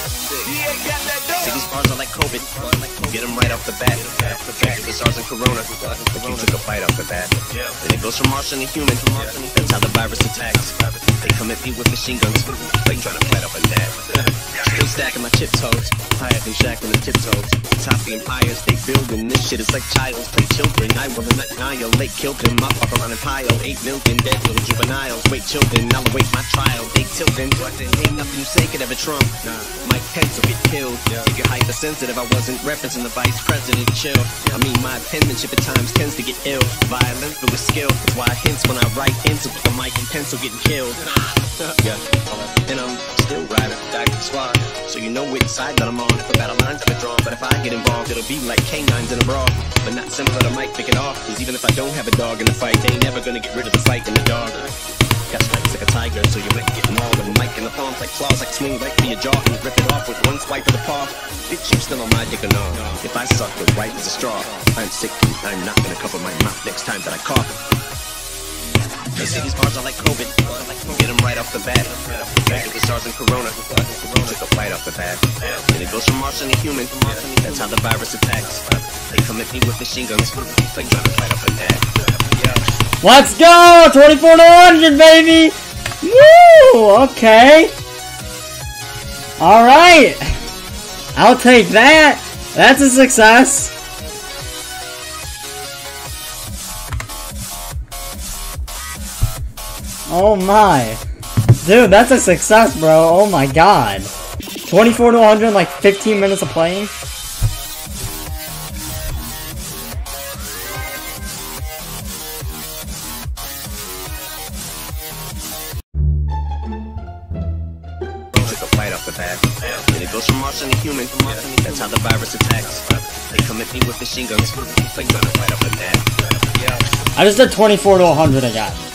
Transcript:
See, these bars are like COVID. Get them right off the bat. Infected with SARS and Corona. You took a bite off the bat. Then it goes from Martian to human. That's how the virus attacks. They come at me with machine guns, like trying to fight off a gnat. Still stacking my chip toes, higher than Shaq on the tiptoes. Top the empires they building. This shit is like child's play children. I will annihilate, kill them. I fuck around and pile 8 million dead little juveniles. Wait, children, I'll await my trial. They tilting. Ain't nothing you say could ever trump. Mike Pence will get killed. If you're hypersensitive, I wasn't referencing the vice president. Chill. I mean, my penmanship at times tends to get ill. Violence, but with skill. That's why I hints when I write into the mic and pencil getting killed. Yeah. And I'm still riding die for the squad. So you know which side that I'm on. If a battle lines are drawn, but if I get involved, it'll be like canines in a brawl. But not similar to Mike, pick it off. Cause even if I don't have a dog in the fight, they ain't never gonna get rid of the fight in the dog. Got stripes like a tiger, so you might get mauled. And Mike in the palms like claws, like swing right through your jaw and rip it off with one swipe of the paw. Bitch, you still on my dick or no? If I suck as white as a straw, I'm sick and I'm not gonna cover my mouth next time that I cough. They say these bars are like COVID. Get them right off the bat. Infected with SARS and Corona. Took a bite off the bat. And it goes from Martian to human. That's how the virus attacks. They come at me with machine guns, like trying to fight off a gnat. Let's go! 24 to 100, baby! Woo! Okay. Alright. I'll take that. That's a success. Oh my. Dude, that's a success, bro. Oh my god. 24 to 100 in like 15 minutes of playing. Fight off the bat. And it goes from Martian to human. That's how the virus attacks. They come at me with machine guns, like trying to fight off a gnat. I just did 24 to 100 again.